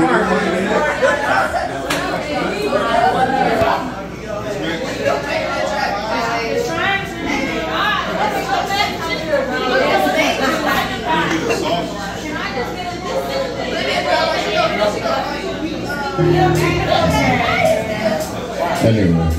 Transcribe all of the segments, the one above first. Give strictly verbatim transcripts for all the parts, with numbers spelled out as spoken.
Anyway.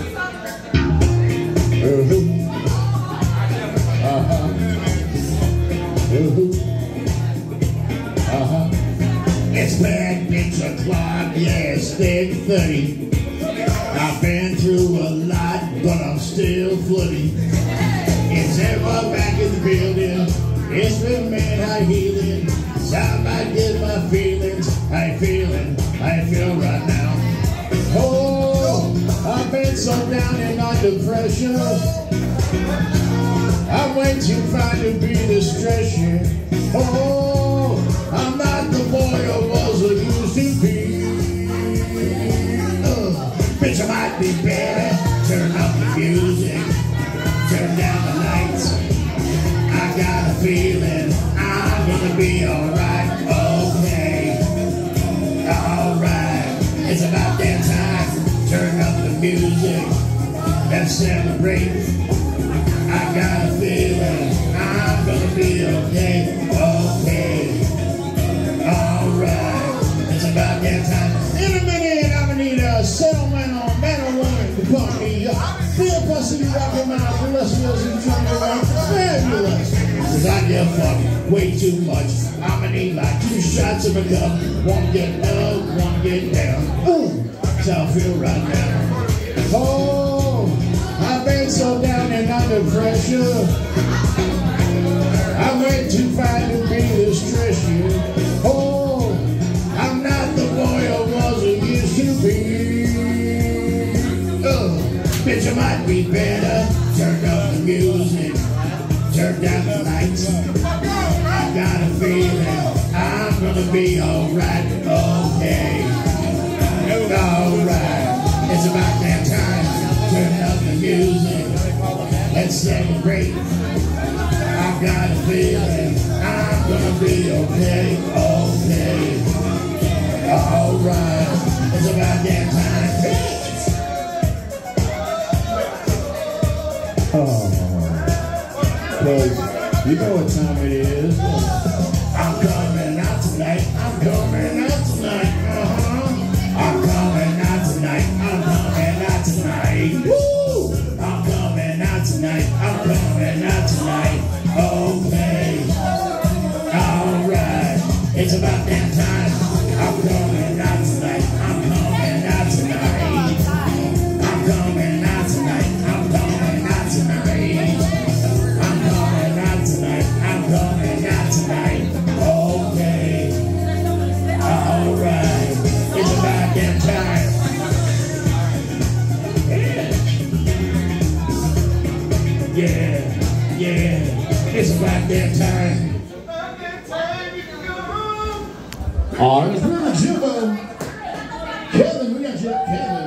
Uh-huh. It's bad, it's a clog, yeah, it's thick thirty. I've been through a lot, but I'm still floating. It's ever back in the building. It's been made high healing. Time I get my feelings. I feeling, I feel right now. Oh, I've been so down and under pressure. I'm way too fine to be distressed. Oh, I'm not the boy I was or used to be. Uh, bitch, I might be better. Turn up the music, turn down the lights. I got a feeling I'm gonna be alright. Okay, alright. It's about that time. Turn up the music. Let's celebrate. I got a feeling I'm gonna be okay, okay, alright. It's about that time. In a minute, I'm gonna need a settlement on man or woman to pump me up. Feel pussy rockin' mouth, the rest of us is trying to rock fabulous. Cause I give fuck way too much. I'm gonna need like two shots of a cup. One get up, one get down. Ooh, that's how I feel right now. Oh, I've been so down and under pressure. I'm way too fine to be distressed. Oh, I'm not the boy I was or used to be. Oh, bitch, I might be better. Turn up the music, turn down the lights. I got a feeling I'm gonna be alright. Okay, alright. It's about that time. Turn up the music, let's celebrate. I've got a feeling I'm gonna be okay, okay, alright. It's about that time. Oh, cause you know what time it is. I'm coming out tonight, I'm coming out tonight, uh-huh. I'm coming out tonight, I'm coming out tonight. Woo! I'm coming out tonight, I'm coming out tonight. Okay, alright. It's about that time. I'm coming out tonight, I'm coming out tonight. I'm coming out tonight, I'm coming out tonight. I'm coming out tonight, I'm coming out tonight. Okay, alright. It's about that time. Yeah, yeah, it's about that time. All right, Jimbo. Kevin, we got you, Kevin.